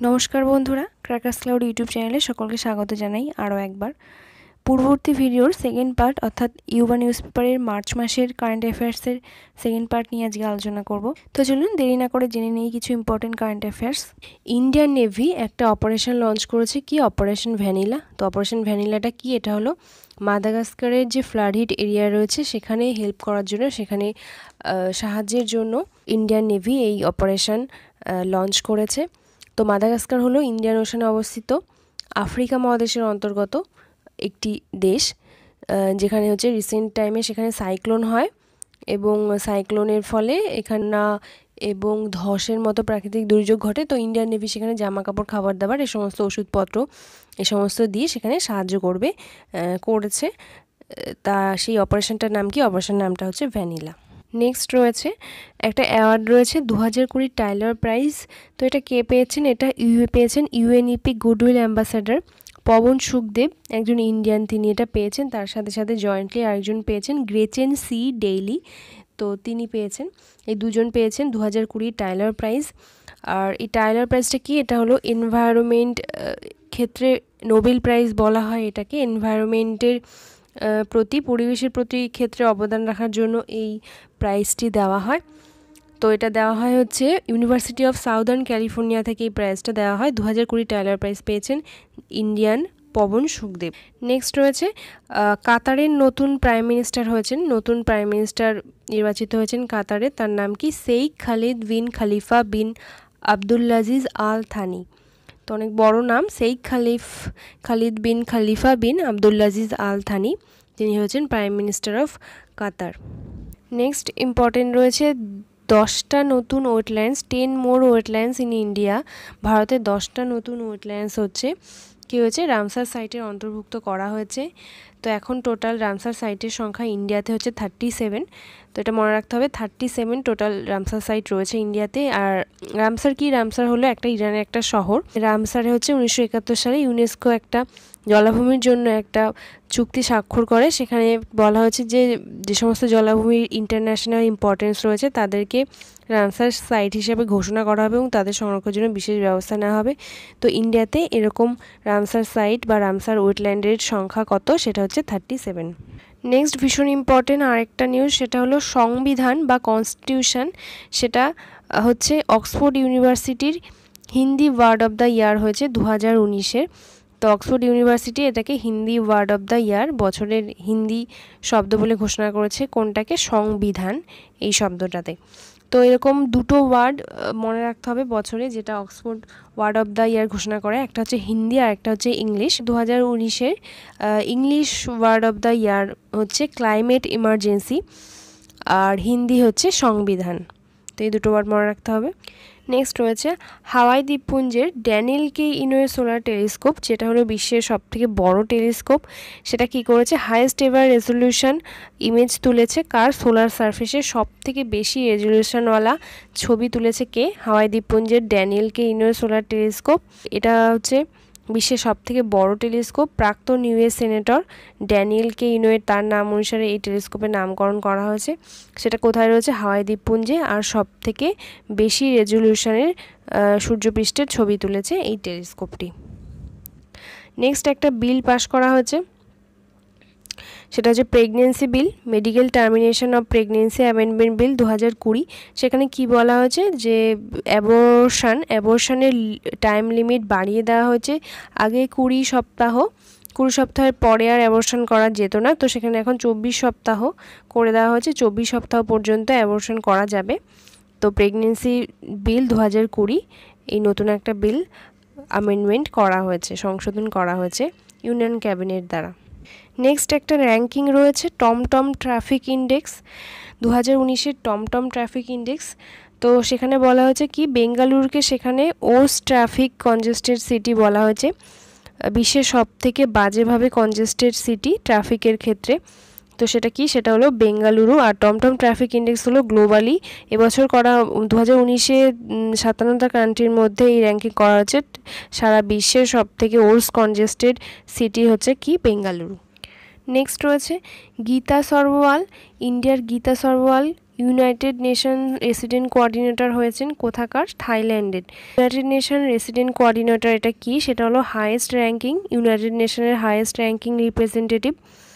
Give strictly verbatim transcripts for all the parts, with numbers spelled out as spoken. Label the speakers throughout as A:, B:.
A: নমস্কার বন্ধুরা, crackers cloud YouTube চ্যানেলে সকলকে স্বাগত জানাই আরও একবার। পূর্ববর্তী ভিডিওর সেকেন্ড পার্ট অর্থাৎ ইউবা নিউজ পেপারের মার্চ মাসের কারেন্ট অ্যাফেয়ার্সের সেকেন্ড পার্ট নিয়ে আজকে আলোচনা করব। তো চলুন দেরি না করে জেনে নিই কিছু important current affairs. Indian navy একটা অপারেশন লঞ্চ করেছে, কি অপারেশন ভ্যানিলা। তো অপারেশন ভ্যানিলাটা কি? এটা হলো মাদাগাস্কারের যে ফ্লাড হিট এরিয়া রয়েছে সেখানে হেল্প করার জন্য, সেখানে সাহায্যের জন্য ইন্ডিয়ান নেভি এই অপারেশন লঞ্চ করেছে। তো মাদাগাস্কার হলো ইন্ডিয়ান ওশানে অবস্থিত আফ্রিকা মহাদেশের অন্তর্গত একটি দেশ, যেখানে হচ্ছে রিসেন্ট টাইমে সেখানে সাইক্লোন হয় এবং সাইক্লোনের ফলে এখানে এবং ধসের মতো প্রাকৃতিক দুর্যোগ ঘটে। তো ইন্ডিয়ান নেভি সেখানে জামা কাপড়, খাবার দাবার, এ সমস্ত ওষুধপত্র এ সমস্ত দিয়ে সেখানে সাহায্য করবে করেছে। তা সেই অপারেশনটার নাম কি? অপারেশন নামটা হচ্ছে ভ্যানিলা। নেক্সট রয়েছে একটা অ্যাওয়ার্ড রয়েছে দু হাজার কুড়ি টাইলার প্রাইজ। তো এটা কে পেয়েছেন? এটা ইউএ পেয়েছেন UNEP goodwill ambassador Pavan Sukhdev, একজন ইন্ডিয়ান, তিনি এটা পেয়েছেন। তার সাথে সাথে জয়েন্টলি আরেকজন পেয়েছেন গ্রেচেন সি ডেইলি, তো তিনি পেয়েছেন। এই দুজন পেয়েছেন দু হাজার কুড়ি টাইলার প্রাইজ। আর এই টাইলার প্রাইজটা কি? এটা হলো এনভায়রনমেন্ট ক্ষেত্রে নোবেল প্রাইজ বলা হয় এটাকে। এনভায়রনমেন্টের প্রতি, পরিবেশের প্রতি ক্ষেত্রে অবদান রাখার জন্য এই প্রাইজটি দেওয়া হয়। তো এটা দেওয়া হয় হচ্ছে ইউনিভার্সিটি অফ সাউদার্ন ক্যালিফোর্নিয়া থেকে এই প্রাইজটা দেওয়া হয়। দু হাজার কুড়ি টাইলার প্রাইজ পেয়েছেন ইন্ডিয়ান পবন সুখদেব। নেক্সট রয়েছে কাতারের নতুন প্রাইম মিনিস্টার হয়েছেন, নতুন প্রাইম মিনিস্টার নির্বাচিত হয়েছেন কাতারে। তার নাম কি? শেখ খালিদ বিন খালিফা বিন আবদুল্লাজিজ আল থানি। তো অনেক বড় নাম, শেখ খালিফ খালিদ বিন খালিফা বিন আবদুল্লাজিজ আল থানি, তিনি হয়েছেন prime minister of Qatar. Next important রয়েছে দশটা নতুন wetlands, ten more wetlands in India. ভারতে দশটা নতুন ওয়েটল্যান্ডস হচ্ছে কী হয়েছে রামসার সাইটের অন্তর্ভুক্ত করা হয়েছে। তো এখন টোটাল রামসার সাইটের সংখ্যা ইন্ডিয়াতে হচ্ছে থার্টি সেভেন। তো এটা মনে রাখতে হবে, thirty seven total Ramsar site রয়েছে ইন্ডিয়াতে। আর রামসার কি? রামসার হলো একটা ইরানের একটা শহর। রামসারে হচ্ছে উনিশশো একাত্তর সালে ইউনেস্কো একটা জলাভূমির জন্য একটা চুক্তি স্বাক্ষর করে। সেখানে বলা হয়েছে যে যে সমস্ত জলাভূমির ইন্টারন্যাশনাল ইম্পর্টেন্স রয়েছে তাদেরকে রামসার সাইট হিসেবে ঘোষণা করা হবে এবং তাদের সংরক্ষণের জন্য বিশেষ ব্যবস্থা নেওয়া হবে। তো ইন্ডিয়াতে এরকম রামসার সাইট বা রামসার ওয়েটল্যান্ডের সংখ্যা কত? সেটা হচ্ছে থার্টি সেভেন। নেক্সট ভীষণ ইম্পর্টেন্ট আরেকটা নিউজ, সেটা হলো সংবিধান বা কনস্টিটিউশন। সেটা হচ্ছে অক্সফোর্ড ইউনিভার্সিটির Hindi word of the year হয়েছে দু হাজার উনিশের। তো অক্সফোর্ড ইউনিভার্সিটি এটাকে Hindi word of the year, বছরের হিন্দি শব্দ বলে ঘোষণা করেছে। কোনটাকে? সংবিধান, এই শব্দটাতে। তো এরকম দুটো ওয়ার্ড মনে রাখতে হবে বছরে, যেটা Oxford word of the year ঘোষণা করে। একটা হচ্ছে হিন্দি আর একটা হচ্ছে ইংলিশ। দু হাজার উনিশের English word of the year হচ্ছে ক্লাইমেট ইমার্জেন্সি, আর হিন্দি হচ্ছে সংবিধান। তো এই দুটো ওয়ার্ড মনে রাখতে হবে। নেক্সট রয়েছে হাওয়াই দ্বীপপুঞ্জের Daniel K Inouye solar telescope, যেটা হলো বিশ্বের সবথেকে বড় টেলিস্কোপ। সেটা কি করেছে? হাইয়েস্ট এভার রেজলিউশন ইমেজ তুলেছে। কার? সোলার সারফেসে সব থেকে বেশি রেজলিউশনওয়ালা ছবি তুলেছে কে? হাওয়াই দ্বীপপুঞ্জের Daniel K Inouye solar telescope. এটা হচ্ছে বিশ্বের সবথেকে বড় টেলিস্কোপ। প্রাক্তন US senator Daniel K Inouye, তার নাম অনুসারে এই টেলিস্কোপের নামকরণ করা হয়েছে। সেটা কোথায় রয়েছে? হাওয়াই দ্বীপপুঞ্জে। আর সব থেকে বেশি রেজলিউশনের সূর্যপৃষ্ঠের ছবি তুলেছে এই টেলিস্কোপটি। নেক্সট একটা বিল পাস করা হয়েছে, সেটা হচ্ছে pregnancy bill, medical termination of pregnancy amendment bill দু হাজার কুড়ি। সেখানে কি বলা হয়েছে? যে অ্যাবর্শন অ্যাবর্শনের টাইম লিমিট বাড়িয়ে দেওয়া হয়েছে। আগে কুড়ি সপ্তাহ কুড়ি সপ্তাহের পরে আর অ্যাবর্শন করা যেত না, তো সেখানে এখন চব্বিশ সপ্তাহ করে দেওয়া হয়েছে। চব্বিশ সপ্তাহ পর্যন্ত অ্যাবর্শন করা যাবে। তো প্রেগনেন্সি বিল দু হাজার কুড়ি, এই নতুন একটা বিল অ্যামেন্ডমেন্ট করা হয়েছে, সংশোধন করা হয়েছে ইউনিয়ন ক্যাবিনেট দ্বারা। নেক্সট একটা র্যাঙ্কিং রয়েছে টমটম ট্রাফিক ইন্ডেক্স, দু হাজার উনিশের টমটম ট্রাফিক ইন্ডেক্স। তো সেখানে বলা হয়েছে কি? বেঙ্গালুরুকে সেখানে ওর্স ট্রাফিক কনজেস্টেড সিটি বলা হয়েছে, বিশ্বের সব থেকে বাজেভাবে কনজেস্টেড সিটি ট্রাফিকের ক্ষেত্রে। তো সেটা কি? সেটা হলো বেঙ্গালুরু। আর টমটম ট্রাফিক ইন্ডেক্স হলো গ্লোবালি এবছর করা, দু হাজার উনিশে সাতান্নটা কান্ট্রির মধ্যে এই র্যাঙ্কিং করা হচ্ছে। সারা বিশ্বের সব থেকে ওর্স কনজেস্টেড সিটি হচ্ছে কি? বেঙ্গালুরু। নেক্সট রয়েছে গীতা সরওয়াল, ইন্ডিয়ার Gita Sarwal united nation resident coordinator হয়েছেন কোথাকার? থাইল্যান্ডের। ইউনাইটেড নেশন রেসিডেন্ট কোঅর্ডিনেটর এটা কি? সেটা হলো হাইয়েস্ট র্যাঙ্কিং, ইউনাইটেড নেশনের হাইয়েস্ট র্যাঙ্কিং রিপ্রেজেন্টেটিভ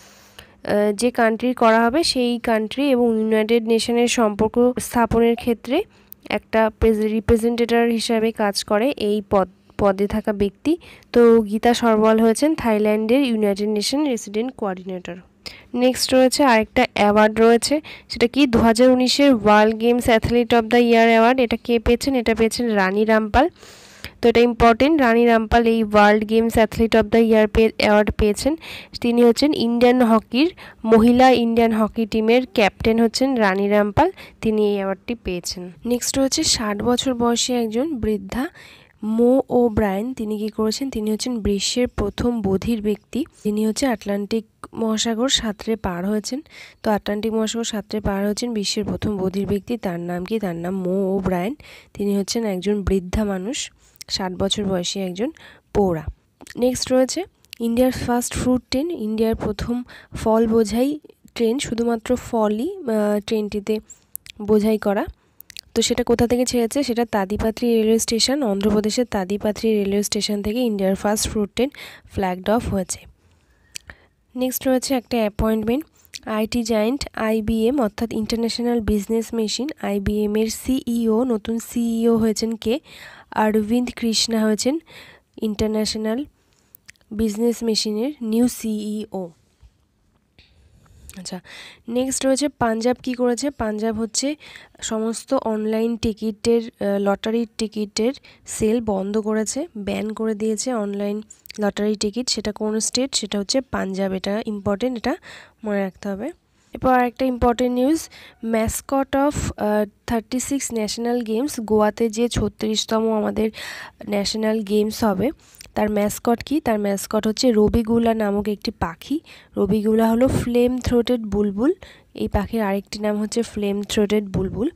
A: যে কান্ট্রি করা হবে সেই কান্ট্রি এবং ইউনাইটেড নেশনের সম্পর্ক স্থাপনের ক্ষেত্রে একটা রিপ্রেজেন্টেটর হিসাবে কাজ করে এই পদ পদে থাকা ব্যক্তি। তো গীতা সরবল হয়েছেন থাইল্যান্ডের united nation resident coordinator. Next রয়েছে আরেকটা অ্যাওয়ার্ড রয়েছে, সেটা কি দু হাজার উনিশের world games athlete of the year award. এটা কে পেয়েছেন? এটা পেয়েছেন রানী রামপাল। তো এটা ইম্পর্টেন্ট, রানী রামপাল এই world games athlete of the year award পেয়েছেন। তিনি হচ্ছেন ইন্ডিয়ান হকির মহিলা ইন্ডিয়ান হকি টিমের ক্যাপ্টেন হচ্ছেন রানী রামপাল, তিনি এই অ্যাওয়ার্ডটি পেয়েছেন। নেক্সট হচ্ছে ষাট বছর বয়সী একজন বৃদ্ধা মো ও ব্রায়ান, তিনি কি করেছেন? তিনি হচ্ছেন বিশ্বের প্রথম বধির ব্যক্তি। তিনি হচ্ছে আটলান্টিক মহাসাগর সাঁতরে পার হয়েছেন। তো আটলান্টিক মহাসাগর সাঁতরে পার হয়েছেন বিশ্বের প্রথম বধির ব্যক্তি। তার নাম কি? তার নাম মো ও ব্রায়ান। তিনি হচ্ছেন একজন বৃদ্ধা মানুষ, ষাট বছর বয়সী একজন পৌরা। নেক্সট রয়েছে ইন্ডিয়ার ফার্স্ট ফ্রুট ট্রেন, ইন্ডিয়ার প্রথম ফল বোঝাই ট্রেন, শুধুমাত্র ফলই ট্রেনটিতে বোঝাই করা। তো সেটা কোথা থেকে ছেড়েছে? সেটা তাদিপাত্রি রেলওয়ে স্টেশন, অন্ধ্রপ্রদেশের তাদিপাত্রি রেলওয়ে স্টেশন থেকে ইন্ডিয়ার first fruit train flagged off হয়েছে। নেক্সট রয়েছে একটা অ্যাপয়েন্টমেন্ট, আইটি জায়েন্ট আইবিএম অর্থাৎ ইন্টারন্যাশনাল বিজনেস মেশিন আইবিএম এর সিইও, নতুন সিইও হয়েছেন কে? অরবিন্দ কৃষ্ণা হয়েছেন ইন্টারন্যাশনাল বিজনেস মেশিনের নিউ সিইও। আচ্ছা, নেক্সট রয়েছে পাঞ্জাব কি করেছে? পাঞ্জাব হচ্ছে সমস্ত অনলাইন টিকিটের লটারির টিকিটের সেল বন্ধ করেছে, ব্যান করে দিয়েছে অনলাইন লটারি টিকিট। সেটা কোন স্টেট? সেটা হচ্ছে পাঞ্জাব। এটা ইম্পর্টেন্ট, এটা মনে রাখতে হবে। এরপর আরেকটা important news, mascot of thirty six national games, গোয়াতে যে ছত্রিশতম আমাদের ন্যাশনাল গেমস হবে তার ম্যাসকট কি? তার ম্যাসকট হচ্ছে রবিগুলা নামক একটি পাখি। রবিগুলা হলো ফ্লেম থ্রোটেড বুলবুল, এই পাখির আরেকটি নাম হচ্ছে ফ্লেম থ্রোটেড বুলবুল।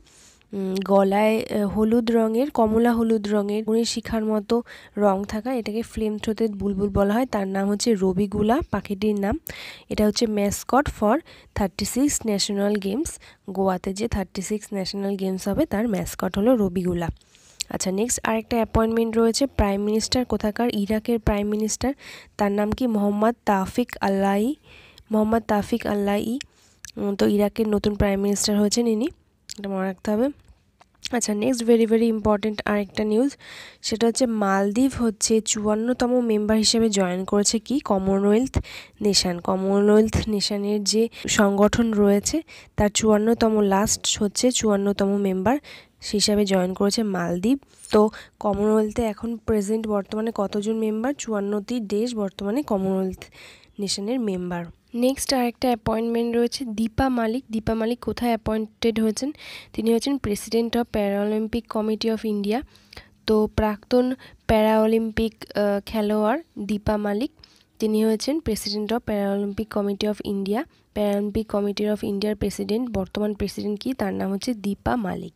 A: গলায় হলুদ রঙের, কমলা হলুদ রঙের মণির শিখার মতো রং থাকা, এটাকে ফ্লেম থ্রোটেড বুলবুল বলা হয়। তার নাম হচ্ছে রবিগুলা পাখিটির নাম। এটা হচ্ছে mascot for thirty six national games, গোয়াতে যে থার্টি সিক্স ন্যাশনাল গেমস হবে তার ম্যাসকট হলো রবিগুলা। আচ্ছা, নেক্সট আরেকটা অ্যাপয়েন্টমেন্ট রয়েছে, প্রাইম মিনিস্টার কোথাকার? ইরাকের প্রাইম মিনিস্টার, তার নাম কি? মোহাম্মদ তাওফিক আল্লাহি, মোহাম্মদ তাওফিক আল্লাহি। তো ইরাকের নতুন প্রাইম মিনিস্টার হয়েছেন ইনি, এটা মনে রাখতে হবে। আচ্ছা, নেক্সট ভেরি ভেরি ইম্পর্টেন্ট আরেকটা নিউজ, সেটা হচ্ছে মালদ্বীপ হচ্ছে চুয়ান্নতম মেম্বার হিসেবে জয়েন করেছে কি? Commonwealth nation. কমনওয়েলথ নেশনের যে সংগঠন রয়েছে তার চুয়ান্নতম লাস্ট হচ্ছে চুয়ান্নতম মেম্বার হিসাবে জয়েন করেছে মালদ্বীপ। তো কমনওয়েলথে এখন প্রেজেন্ট বর্তমানে কতজন মেম্বার? চুয়ান্নটি দেশ বর্তমানে কমনওয়েলথ নেশনের মেম্বার। নেক্সট আরেকটা অ্যাপয়েন্টমেন্ট রয়েছে দীপা মালিক। দীপা মালিক কোথায় অ্যাপয়েন্টেড হয়েছেন? তিনি হচ্ছেন president of paralympic committee of India. তো প্রাক্তন প্যারাঅলিম্পিক খেলোয়াড় দীপা মালিক, তিনি হয়েছেন president of paralympic committee of India. Paralympic committee of ইন্ডিয়ার প্রেসিডেন্ট, বর্তমান প্রেসিডেন্ট কি? তার নাম হচ্ছে দীপা মালিক।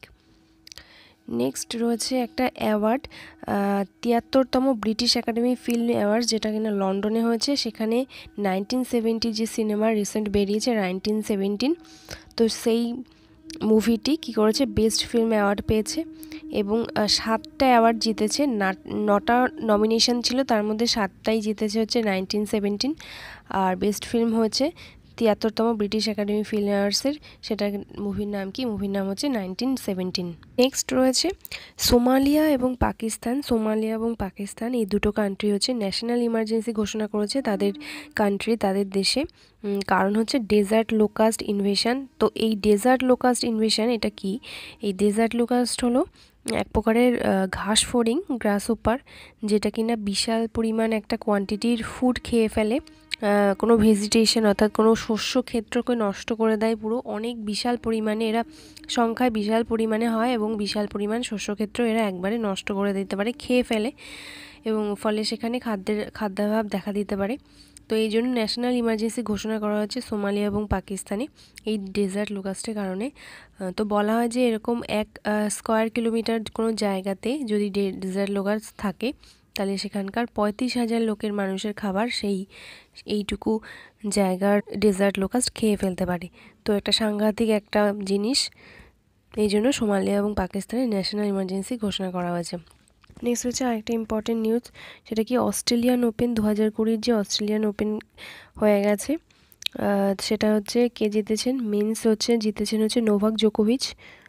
A: নেক্সট রয়েছে একটা অ্যাওয়ার্ড, তিয়াত্তরতম ব্রিটিশ একাডেমি ফিল্ম অ্যাওয়ার্ড, যেটা কিনা লন্ডনে হয়েছে। সেখানে নাইনটিন সেভেন্টি যে সিনেমা রিসেন্ট বেরিয়েছে নাইনটিন সেভেন্টিন, তো সেই মুভিটি কি করেছে? বেস্ট ফিল্ম অ্যাওয়ার্ড পেয়েছে এবং সাতটা অ্যাওয়ার্ড জিতেছে। নটা নমিনেশন ছিল, তার মধ্যে সাতটাই জিতেছে হচ্ছে নাইনটিন সেভেন্টিন। আর বেস্ট ফিল্ম হয়েছে তিয়াত্তরতম ব্রিটিশ একাডেমি ফিল্ম অ্যাওয়ার্ডসের, সেটা মুভির নাম কি? মুভির নাম হচ্ছে নাইনটিন সেভেন্টিন। নেক্সট রয়েছে সোমালিয়া এবং পাকিস্তান। সোমালিয়া এবং পাকিস্তান এই দুটো কান্ট্রি হচ্ছে ন্যাশনাল ইমার্জেন্সি ঘোষণা করেছে তাদের কান্ট্রি, তাদের দেশে। কারণ হচ্ছে ডেজার্ট লোকাস্ট ইনভেশন। তো এই ডেজার্ট লোকাস্ট ইনভেশন এটা কি? এই ডেজার্ট লোকাস্ট হলো এক প্রকারের ঘাস ফড়িং, গ্রাস হোপার, যেটা কিনা বিশাল পরিমাণ একটা কোয়ান্টিটির ফুড খেয়ে ফেলে, কোনো ভেজিটেশন অর্থাৎ কোনো শস্য ক্ষেত্রকে নষ্ট করে দেয় পুরো। অনেক বিশাল পরিমাণে এরা সংখ্যায় বিশাল পরিমাণে হয় এবং বিশাল পরিমাণ শস্যক্ষেত্র এরা একবারে নষ্ট করে দিতে পারে, খেয়ে ফেলে, এবং ফলে সেখানে খাদ্যের খাদ্যাভাব দেখা দিতে পারে। তো এই জন্য ন্যাশনাল ইমার্জেন্সি ঘোষণা করা হচ্ছে সোমালিয়া এবং পাকিস্তানে এই ডেজার্ট লোকাস্টের কারণে। তো বলা হয় যে এরকম এক স্কোয়ার কিলোমিটার কোনো জায়গাতে যদি ডেজার্ট লোকাস্ট থাকে তাহলে সেখানকার পঁয়ত্রিশ হাজার লোকের মানুষের খাবার সেই এইটুকু জায়গার ডেজার্ট লোকাস্ট খেয়ে ফেলতে পারে। তো একটা সাংঘাতিক একটা জিনিস, এই জন্য সোমালিয়া এবং পাকিস্তানে ন্যাশনাল ইমার্জেন্সি ঘোষণা করা হয়েছে। নেক্সট হচ্ছে আরেকটা ইম্পর্টেন্ট নিউজ, সেটা কি অস্ট্রেলিয়ান ওপেন দু হাজার কুড়ির যে অস্ট্রেলিয়ান ওপেন হয়ে গেছে, সেটা হচ্ছে কে জিতেছেন? মেন্স হচ্ছে জিতেছেন হচ্ছে নোভাক জোকোভিচ,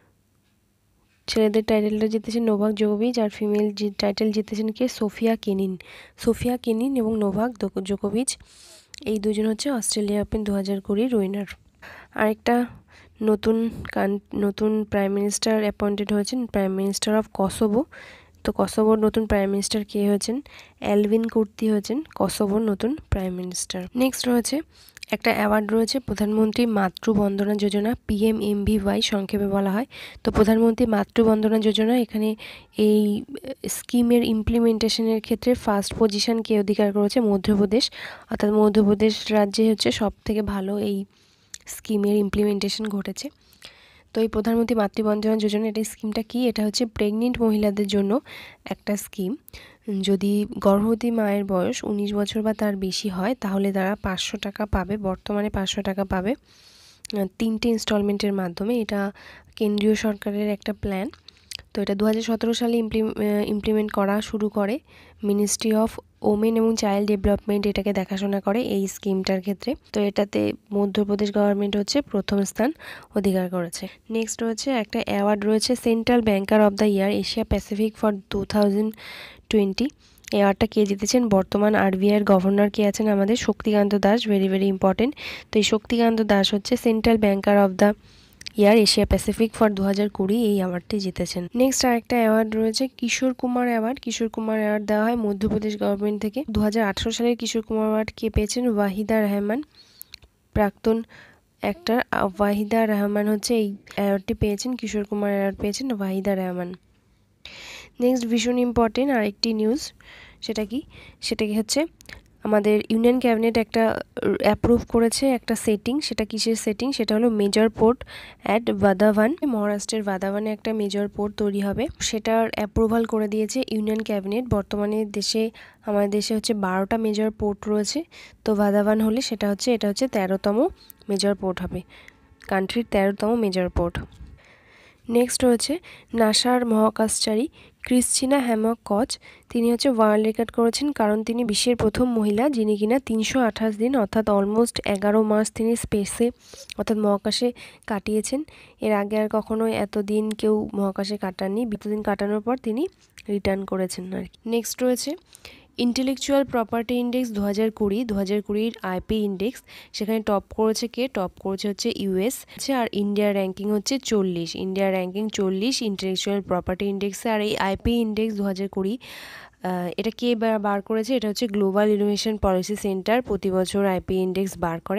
A: ছেলেদের টাইটেলটা জিতেছেন নোভাক জোকোভিচ, আর ফিমেল টাইটেল জিতেছেন কে? Sofia Kenin. সোফিয়া কেনিন এবং নোভাক জোকোভিচ এই দুজন হচ্ছে অস্ট্রেলিয়া ওপেন দু হাজার কুড়ির উইনার। আরেকটা নতুন নতুন প্রাইম মিনিস্টার অ্যাপয়েন্টেড হয়েছেন, প্রাইম মিনিস্টার অফ কসোভো। তো কসোভোর নতুন প্রাইম মিনিস্টার কে হয়েছেন? অ্যালভিন কুর্তি হয়েছেন কসোভোর নতুন প্রাইম মিনিস্টার। নেক্সট রয়েছে একটা অ্যাওয়ার্ড রয়েছে প্রধানমন্ত্রী মাতৃবন্দনা যোজনা, পিএমএমভিওয়াই সংক্ষেপে বলা হয়। তো প্রধানমন্ত্রী মাতৃবন্দনা যোজনা, এখানে এই স্কিমের ইমপ্লিমেন্টেশনের ক্ষেত্রে ফার্স্ট পজিশন কে অধিকার করেছে? মধ্যপ্রদেশ, অর্থাৎ মধ্যপ্রদেশ রাজ্যে হচ্ছে সব থেকে ভালো এই স্কিমের ইমপ্লিমেন্টেশন ঘটেছে। তো এই প্রধানমন্ত্রী মাতৃবন্দনা যোজনা, এটা স্কিমটা কি? এটা হচ্ছে প্রেগনেন্ট মহিলাদের জন্য একটা স্কিম। যদি গর্ভবতী মায়ের বয়স উনিশ বছর বা তার বেশি হয় তাহলে তারা পাঁচশো টাকা পাবে, বর্তমানে পাঁচশো টাকা পাবে তিনটে ইনস্টলমেন্টের মাধ্যমে। এটা কেন্দ্রীয় সরকারের একটা প্ল্যান। তো এটা দু হাজার সতেরো সালে ইমপ্লিমেন্ট করা শুরু করে মিনিস্ট্রি অফ ওমেন এবং চাইল্ড ডেভেলপমেন্ট, এটাকে দেখাশোনা করে এই স্কিমটার ক্ষেত্রে। তো এটাতে মধ্যপ্রদেশ গভর্নমেন্ট হচ্ছে প্রথম স্থান অধিকার করেছে। নেক্সট হচ্ছে একটা অ্যাওয়ার্ড রয়েছে central banker of the year Asia Pacific for two thousand twenty. অ্যাওয়ার্ডটা কে জিতেছেন? বর্তমান আরবিআইয়ের গভর্নর কে আছেন? আমাদের Shaktikanta Das, very very important. তো এই শক্তিকান্ত দাস হচ্ছে central banker of the year Asia Pacific for দু হাজার কুড়ি এই অ্যাওয়ার্ডটি জিতেছেন। নেক্সট আরেকটা অ্যাওয়ার্ড রয়েছে কিশোর কুমার অ্যাওয়ার্ড। কিশোর কুমার অ্যাওয়ার্ড দেওয়া হয় মধ্যপ্রদেশ গভর্নমেন্ট থেকে। দু হাজার আঠেরো সালের কিশোর কুমার অ্যাওয়ার্ড কে পেয়েছেন? ওয়াহিদা রহমান, প্রাক্তন অ্যাক্টর ওয়াহিদা রহমান হচ্ছে এই অ্যাওয়ার্ডটি পেয়েছেন। কিশোর কুমার অ্যাওয়ার্ড পেয়েছেন ওয়াহিদা রহমান। নেক্সট ভীষণ ইম্পর্টেন্ট আরেকটি নিউজ, সেটা কি? সেটা কি হচ্ছে আমাদের ইউনিয়ন ক্যাবিনেট একটা অ্যাপ্রুভ করেছে একটা সেটিং। সেটা কিসের সেটিং? সেটা হলো মেজর পোর্ট অ্যাট বাদাভান, মহারাষ্ট্রের বাদাভানে একটা মেজর পোর্ট তৈরি হবে, সেটার অ্যাপ্রুভাল করে দিয়েছে ইউনিয়ন ক্যাবিনেট। বর্তমানে দেশে আমাদের দেশে হচ্ছে বারোটা মেজর পোর্ট রয়েছে, তো বাদাভান হলে সেটা হচ্ছে এটা হচ্ছে তেরোতম মেজর পোর্ট হবে, কান্ট্রির তেরোতম মেজর পোর্ট। নেক্সট হচ্ছে নাসার মহাকাশচারী ক্রিস্টিনা হ্যামক কচ, তিনি হচ্ছে ওয়ার্ল্ড রেকর্ড করেছেন, কারণ তিনি বিশ্বের প্রথম মহিলা যিনি কিনা তিনশো আঠাশ দিন অর্থাৎ অলমোস্ট এগারো মাস তিনি স্পেসে অর্থাৎ মহাকাশে কাটিয়েছেন। এর আগে আর কখনো এতদিন কেউ মহাকাশে কাটাননি, বিতদিন কাটানোর পর তিনি রিটার্ন করেছেন আর কি। নেক্সট রয়েছে ইন্টেলেকচুয়াল প্রপার্টি ইন্ডেক্স দু হাজার কুড়ি দু হাজার কুড়ির আইপি ইন্ডেক্স, সেখানে টপ করেছে কে? টপ করেছে হচ্ছে ইউএস, আর ইন্ডিয়ার র্যাঙ্কিং হচ্ছে চল্লিশ, ইন্ডিয়ার র্যাঙ্কিং চল্লিশ ইন্টেলেকচুয়াল প্রপার্টি ইন্ডেক্সে। আর এই আইপি ইন্ডেক্স দু হাজার কুড়ি এটা কে বার করেছে? এটা হচ্ছে গ্লোবাল ইনোভেশন পলিসি সেন্টার, প্রতি বছর আইপি ইন্ডেক্স বার করে।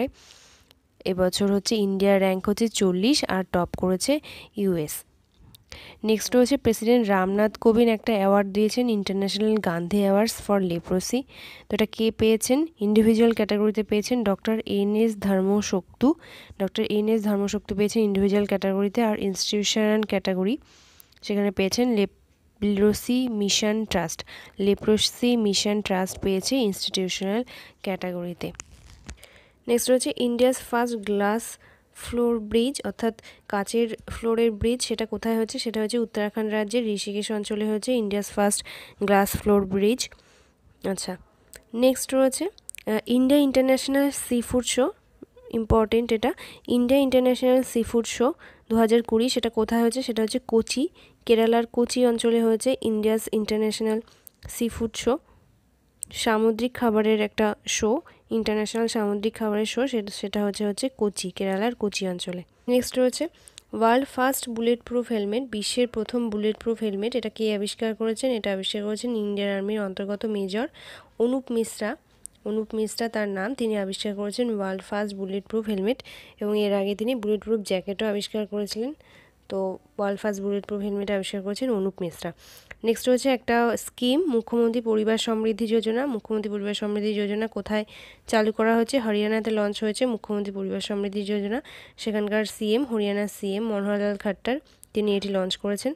A: এবছর হচ্ছে ইন্ডিয়ার র্যাঙ্ক হচ্ছে চল্লিশ আর টপ করেছে ইউএস। নেক্সট হচ্ছে প্রেসিডেন্ট রামনাথ কোবিন্দ একটা অ্যাওয়ার্ড দিয়েছেন, international Gandhi awards for leprosy. তো এটা কে পেয়েছেন? ইন্ডিভিজুয়াল ক্যাটাগরিতে পেয়েছেন doctor N S Dharmashaktu, doctor N S Dharmashaktu পেয়েছেন ইন্ডিভিজুয়াল ক্যাটাগরিতে। আর ইনস্টিটিউশনাল ক্যাটাগরি সেখানে পেয়েছেন leprosy mission trust, leprosy mission trust পেয়েছে ইনস্টিটিউশনাল ক্যাটাগরিতে। নেক্সট হচ্ছে India's first glass floor bridge, অর্থাৎ কাচের ফ্লোরের ব্রিজ, সেটা কোথায় হচ্ছে? সেটা হচ্ছে উত্তরাখণ্ড রাজ্যের ঋষিকেশ অঞ্চলে হচ্ছে India's first glass floor bridge. আচ্ছা, নেক্সট রয়েছে India international seafood show, important এটা, India international seafood show দু হাজার কুড়ি সেটা কোথায় হচ্ছে? সেটা হচ্ছে কোচি, কেরালার কোচি অঞ্চলে হয়েছে India's international seafood show, সামুদ্রিক খাবারের একটা শো, ইন্টারন্যাশনাল সামুদ্রিক খাবারের শো, সেটা সেটা হচ্ছে হচ্ছে কোচি, কেরালার কোচি অঞ্চলে। নেক্সট রয়েছে world first bulletproof helmet, বিশ্বের প্রথম বুলেট প্রুফ হেলমেট, এটা কে আবিষ্কার করেছেন? এটা আবিষ্কার করেছেন ইন্ডিয়ান আর্মির অন্তর্গত মেজর অনুপ মিশ্রা, অনুপ মিশ্রা তার নাম, তিনি আবিষ্কার করেছেন world first bulletproof helmet, এবং এর আগে তিনি বুলেট প্রুফ জ্যাকেটও আবিষ্কার করেছিলেন। তো world first bulletproof helmet আবিষ্কার করেছেন অনুপ মিশ্রা। নেক্সট হচ্ছে একটা স্কিম মুখ্যমন্ত্রী পরিবার সমৃদ্ধি যোজনা, মুখ্যমন্ত্রী পরিবার সমৃদ্ধি যোজনা কোথায় চালু করা হয়েছে? হরিয়ানাতে লঞ্চ হয়েছে মুখ্যমন্ত্রী পরিবার সমৃদ্ধি যোজনা, সেখানকার সিএম হরিয়ানার সিএম মনোহরলাল খাট্টার তিনি এটি লঞ্চ করেছেন।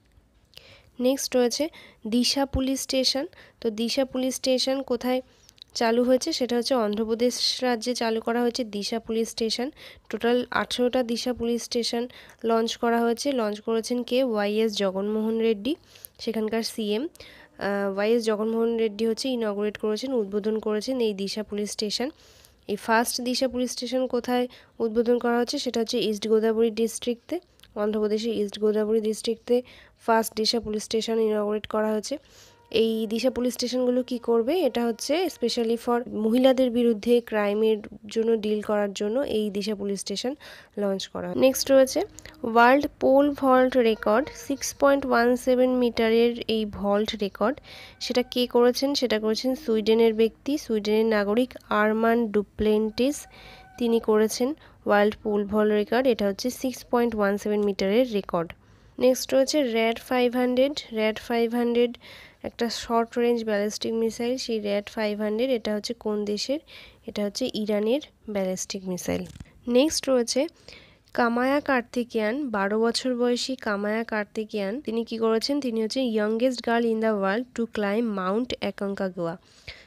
A: নেক্সট রয়েছে দিশা পুলিশ স্টেশন, তো দিশা পুলিশ স্টেশন কোথায় চালু হয়েছে সেটা হচ্ছে অন্ধ্রপ্রদেশ রাজ্যে চালু করা হয়েছে দিশা পুলিশ স্টেশন। টোটাল আঠেরোটা দিশা পুলিশ স্টেশন লঞ্চ করা হয়েছে। লঞ্চ করেছেন কে? ওয়াইএস জগনমোহন রেড্ডি, সেখানকার সিএম। ওয়াইএস জগনমোহন রেড্ডি হচ্ছে ইনঅগ্রেট করেছেন, উদ্বোধন করেছেন এই দিশা পুলিশ স্টেশন। এই ফার্স্ট দিশা পুলিশ স্টেশন কোথায় উদ্বোধন করা হচ্ছে? সেটা হচ্ছে ইস্ট গোদাবরী ডিস্ট্রিক্টে, অন্ধ্রপ্রদেশের ইস্ট গোদাবরী ডিস্ট্রিক্টে first Disha police station inaugurate করা হয়েছে। এই দিশা পুলিশ স্টেশনগুলো কি করবে? এটা হচ্ছে স্পেশালি ফর মহিলাদের বিরুদ্ধে ক্রাইমের জন্য ডিল করার জন্য এই দিশা পুলিশ স্টেশন লঞ্চ করা হয়। নেক্সট রয়েছে world pole vault record, six point one seven মিটারের এই ভল্ট রেকর্ড, সেটা কে করেছেন? সেটা করেছেন সুইডেনের ব্যক্তি, সুইডেনের নাগরিক আরমান ডুপ্লেন্টিস, তিনি করেছেন ওয়ার্ল্ড পোল ভল্ট রেকর্ড। এটা হচ্ছে সিক্স পয়েন্ট ওয়ান সেভেন মিটারের রেকর্ড। নেক্সট রয়েছে Raad five hundred. Raad five hundred একটা শর্ট রেঞ্জ ব্যালিস্টিক মিসাইল। সেই র্যাড ফাইভ হান্ড্রেড এটা হচ্ছে কোন দেশের? এটা হচ্ছে ইরানের ব্যালিস্টিক মিসাইল। নেক্সট রয়েছে কামায়া কার্তিকেয়ান, বারো বছর বয়সী কামায়া কার্তিকেয়ান, তিনি কি করেছেন? তিনি হচ্ছে youngest girl in the world to climb Mount Aconcagua.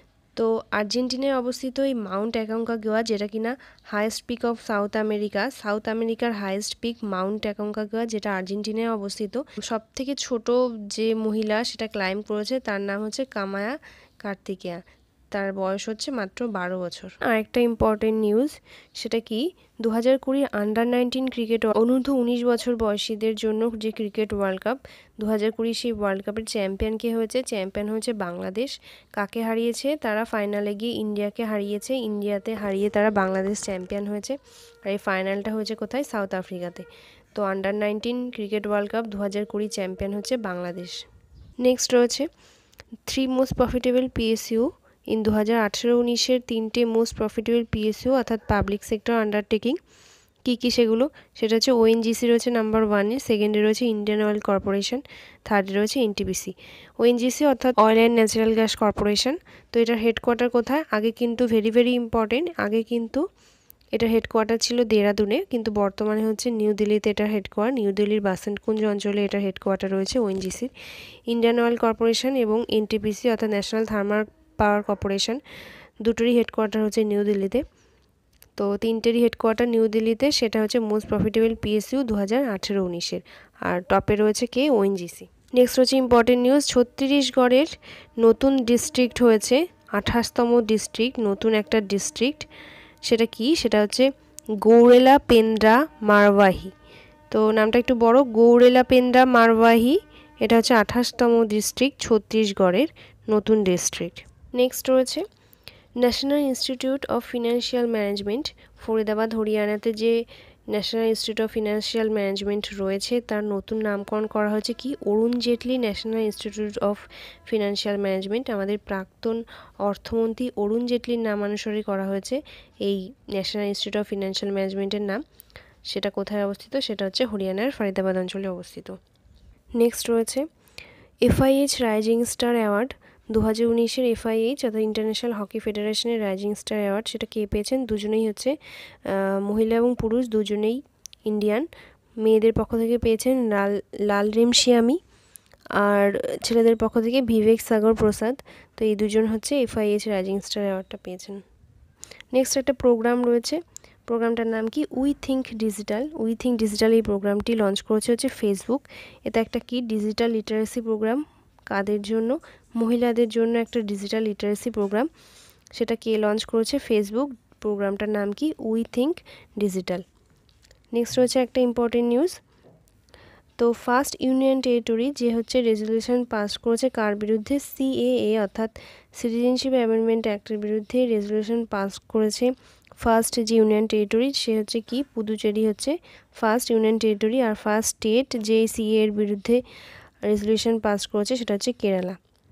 A: তো আর্জেন্টিনায় অবস্থিত এই মাউন্ট অ্যাকনকাগুয়া, যেটা কিনা highest peak of South America, South আমেরিকার হাইয়েস্ট পিক মাউন্ট অ্যাকনকাগুয়া, যেটা আর্জেন্টিনায় অবস্থিত। সব থেকে ছোট যে মহিলা সেটা ক্লাইম্ব করেছে তার নাম হচ্ছে কামায়া কার্তিকেয়া, তার বয়স হচ্ছে মাত্র বারো বছর। আর একটা ইম্পর্টেন্ট নিউজ, সেটা কি দু হাজার কুড়ি আন্ডার নাইনটিন ক্রিকেট অনূর্ধ্ব উনিশ বছর বয়সীদের জন্য যে ক্রিকেট ওয়ার্ল্ড কাপ, দু হাজার কুড়ি সেই ওয়ার্ল্ড কাপের চ্যাম্পিয়ন কে হয়েছে? চ্যাম্পিয়ন হয়েছে বাংলাদেশ। কাকে হারিয়েছে? তারা ফাইনালে গিয়ে ইন্ডিয়াকে হারিয়েছে, ইন্ডিয়াতে হারিয়ে তারা বাংলাদেশ চ্যাম্পিয়ন হয়েছে। আর এই ফাইনালটা হয়েছে কোথায়? সাউথ আফ্রিকাতে। তো under nineteen cricket world cup দু হাজার কুড়ি চ্যাম্পিয়ন হচ্ছে বাংলাদেশ। নেক্সট রয়েছে three most profitable PSU in দু হাজার আঠেরো উনিশের তিনটে মোস্ট প্রফিটেবল পিএসইউ অর্থাৎ পাবলিক সেক্টর আন্ডারটেকিং কী কী সেগুলো? সেটা হচ্ছে ওএনজিসি রয়েছে নাম্বার ওয়ানে, সেকেন্ডে রয়েছে ইন্ডিয়ান অয়েল কর্পোরেশন, থার্ডে রয়েছে এনটিপিসি। ওএনজিসি অর্থাৎ oil and natural gas corporation. তো এটার হেডকোয়ার্টার কোথায়? আগে কিন্তু ভেরি ভেরি ইম্পর্টেন্ট, আগে কিন্তু এটার হেডকোয়ার্টার ছিল দেরাদুনে, কিন্তু বর্তমানে হচ্ছে নিউ দিল্লিতে এটার হেডকোয়ার্টার। নিউ দিল্লির বাসন্তকুঞ্জ অঞ্চলে এটার হেডকোয়ার্টার রয়েছে ওএনজিসির। ইন্ডিয়ান অয়েল কর্পোরেশন এবং এনটিপিসি অর্থাৎ ন্যাশনাল থার্মাল পাওয়ার কর্পোরেশন, দুটোরই হেডকোয়ার্টার হচ্ছে নিউ দিল্লিতে। তো তিনটেরই হেডকোয়ার্টার নিউ দিল্লিতে, সেটা হচ্ছে মোস্ট প্রফিটেবল পিএসইউ দু হাজার আঠেরো উনিশের। আর টপে রয়েছে কে? ওএনজিসি। নেক্সট হচ্ছে ইম্পর্টেন্ট নিউজ, ছত্তিশগড়ের নতুন ডিস্ট্রিক্ট হয়েছে, আঠাশতম ডিস্ট্রিক্ট, নতুন একটা ডিস্ট্রিক্ট। সেটা কি? সেটা হচ্ছে গৌরেলা পেন্দ্রা মারওয়াহি। তো নামটা একটু বড়, গৌরেলা পেন্দ্রা মারওয়াহি, এটা হচ্ছে আঠাশতম ডিস্ট্রিক্ট, ছত্তিশগড়ের নতুন ডিস্ট্রিক্ট। নেক্সট রয়েছে national institute of financial management, Faridabad হরিয়ানাতে যে national institute of financial management রয়েছে তার নতুন নামকরণ করা হয়েছে কি? Arun Jaitley national institute of financial management. আমাদের প্রাক্তন অর্থমন্ত্রী অরুণ জেটলির নামানুসারে করা হয়েছে এই ন্যাশনাল ইনস্টিটিউট অফ ফিনান্সিয়াল ম্যানেজমেন্টের নাম। সেটা কোথায় অবস্থিত? সেটা হচ্ছে হরিয়ানার ফরিদাবাদ অঞ্চলে অবস্থিত। নেক্সট রয়েছে এফআইএইচ রাইজিং স্টার অ্যাওয়ার্ড, দু হাজার উনিশের এফআইএইচ অর্থাৎ ইন্টারন্যাশনাল হকি ফেডারেশনের রাইজিং স্টার অ্যাওয়ার্ড, সেটা কে পেয়েছেন? দুজনেই হচ্ছে মহিলা এবং পুরুষ দুজনেই ইন্ডিয়ান। মেয়েদের পক্ষ থেকে পেয়েছেন লাল লাল রেমশিয়ামি, আর ছেলেদের পক্ষ থেকে বিবেক সাগর প্রসাদ। তো এই দুজন হচ্ছে এফআইএইচ রাইজিং স্টার অ্যাওয়ার্ডটা পেয়েছেন। নেক্সট একটা প্রোগ্রাম রয়েছে, প্রোগ্রামটার নাম কি? We think digital. We think digital এই প্রোগ্রামটি লঞ্চ করেছে হচ্ছে ফেসবুক। এটা একটা কি? Digital literacy programme. কাদের জন্য? মহিলাদের জন্য একটা ডিজিটাল লিটারেসি প্রোগ্রাম। সেটা কে লঞ্চ করেছে? ফেসবুক। প্রোগ্রামটার নাম কি? We think digital. নেক্সট রয়েছে একটা ইম্পর্টেন্ট নিউজ, তো ফার্স্ট ইউনিয়ন টেরিটরি যে হচ্ছে রেজলিউশন পাস করেছে কার বিরুদ্ধে? সিএএ অর্থাৎ সিটিজেনশিপ অ্যামেন্ডমেন্ট অ্যাক্টের বিরুদ্ধে রেজলিউশন পাস করেছে ফার্স্ট যে ইউনিয়ন টেরিটরি, সে হচ্ছে কি? পুদুচেরি হচ্ছে ফার্স্ট ইউনিয়ন টেরিটরি। আর ফার্স্ট স্টেট যে সিএ এর বিরুদ্ধে রেজলিউশন পাস করেছে সেটা হচ্ছে কেরালা।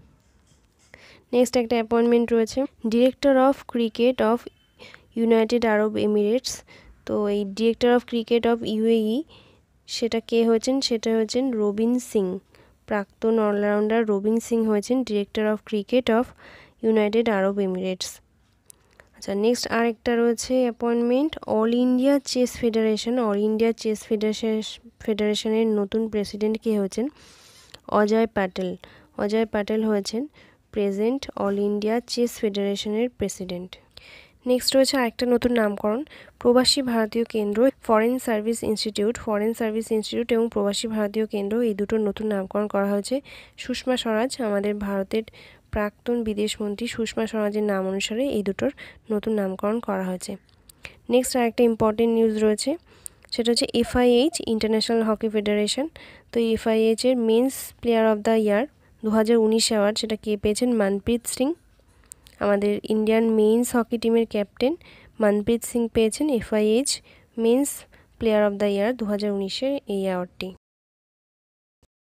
A: নেক্সট একটা অ্যাপয়েন্টমেন্ট রয়েছে director of cricket of United Arab Emirates. তো এই director of cricket of UAE সেটা কে হয়েছেন? সেটা হয়েছেন রবিন সিং, প্রাক্তন অলরাউন্ডার রবিন সিং হয়েছেন director of cricket of United Arab Emirates. আচ্ছা, নেক্সট আরেকটা রয়েছে appointment all India chess federation. All India chess federation ফেডারেশনের নতুন প্রেসিডেন্ট কে হয়েছেন? অজয় প্যাটেল। অজয় প্যাটেল হয়েছেন প্রেজেন্ট অল ইন্ডিয়া চেস ফেডারেশনের প্রেসিডেন্ট। নেক্সট রয়েছে আরেকটা নতুন নামকরণ, Pravasi Bharatiya Kendra, foreign service institute. Foreign service institute এবং প্রবাসী ভারতীয় কেন্দ্র এই দুটোর নতুন নামকরণ করা হয়েছে। সুষমা স্বরাজ, আমাদের ভারতের প্রাক্তন বিদেশমন্ত্রী সুষমা স্বরাজের নাম অনুসারে এই দুটোর নতুন নামকরণ করা হয়েছে। নেক্সট আরেকটা ইম্পর্টেন্ট নিউজ রয়েছে, সেটা হচ্ছে এফআইএইচ ইন্টারন্যাশনাল হকি ফেডারেশন। তো এফআইএইচ এর men's player of the year দু হাজার উনিশ অ্যাওয়ার্ড সেটা কে পেয়েছেন? মনপ্রীত সিং। আমাদের ইন্ডিয়ান মেন্স হকি টিমের ক্যাপ্টেন মনপ্রীত সিং পেয়েছেন FIH men's player of the year দু হাজার উনিশের এই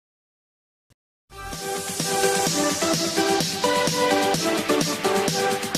A: অ্যাওয়ার্ডটি।